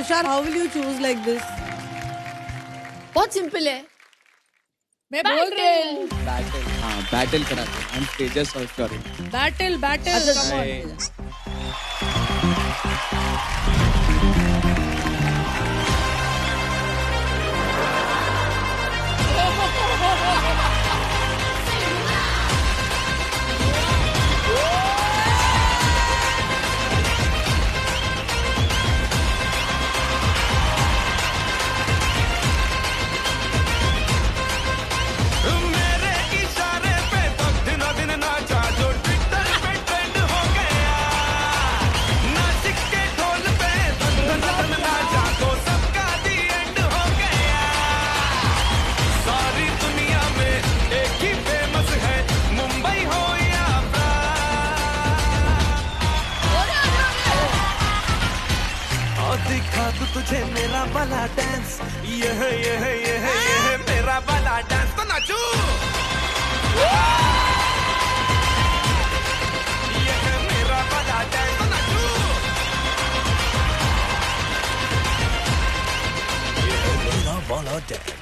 Tushar, how will you choose like this? बहुत simple है। मैं बोल रही हूँ बैटल, हाँ बैटल कराते हैं। तेजस और श्योरिन। Battle battle come on. दिखा तू तुझे मेरा वाला डांस, ये है मेरा वाला डांस, तो नाचू। ये है मेरा वाला डांस, तो नाचू। ये है मेरा वाला डांस।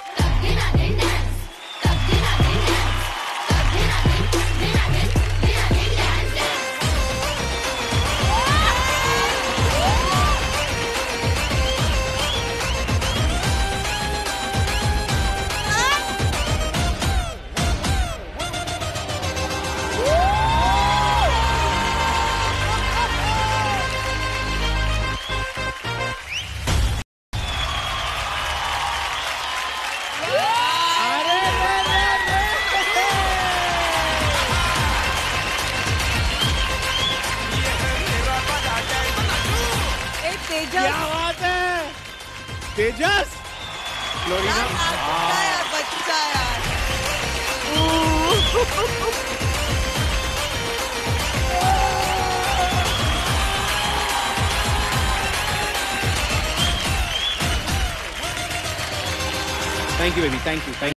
तेजस, क्या बात है तेजस, फ्लोरिना बच्चा यार। Thank you baby, thank you.